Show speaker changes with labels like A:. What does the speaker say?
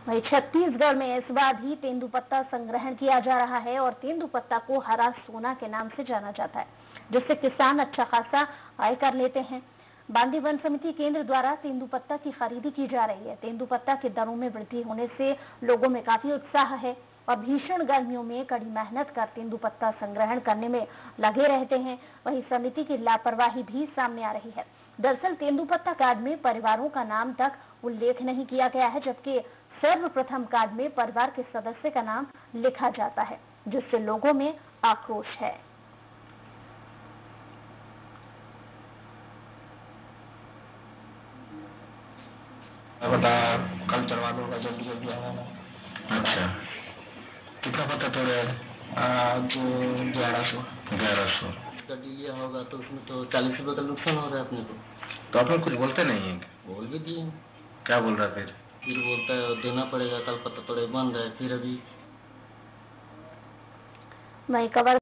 A: वहीं छत्तीसगढ़ में इस बार भी तेंदुपत्ता संग्रहण किया जा रहा है और तेंदुपत्ता को हरा सोना के नाम से जाना जाता है, जिससे किसान अच्छा खासा आय कर लेते हैं। बांदी वन समिति केंद्र द्वारा तेंदुपत्ता की खरीदी की जा रही है। तेंदुपत्ता के दरों में वृद्धि होने से लोगों में काफी उत्साह है और भीषण गर्मियों में कड़ी मेहनत कर तेंदुपत्ता संग्रहण करने में लगे रहते हैं। वहीं समिति की लापरवाही भी सामने आ रही है। दरअसल तेंदुपत्ता कार्ड में परिवारों का नाम तक उल्लेख नहीं किया गया है, जबकि सर्वप्रथम कार्ड में परिवार के सदस्य का नाम लिखा जाता है, जिससे लोगों में आक्रोश है।
B: बता कल चढ़वा दूंगा, जल्दी जल्दी आना।
C: अच्छा,
B: कितना पता तोड़े? आज 1100।
C: गड्डी लिया होगा तो उसमें तो 40 रुपए का नुकसान हो रहा है अपने को।
B: तो आप लोग कुछ बोलते नहीं है?
C: बोल भी दिए।
B: क्या बोल रहा है?
C: फिर बोलता है देना पड़ेगा, कल पता तोड़े बंद है। फिर अभी
A: वहीं कवर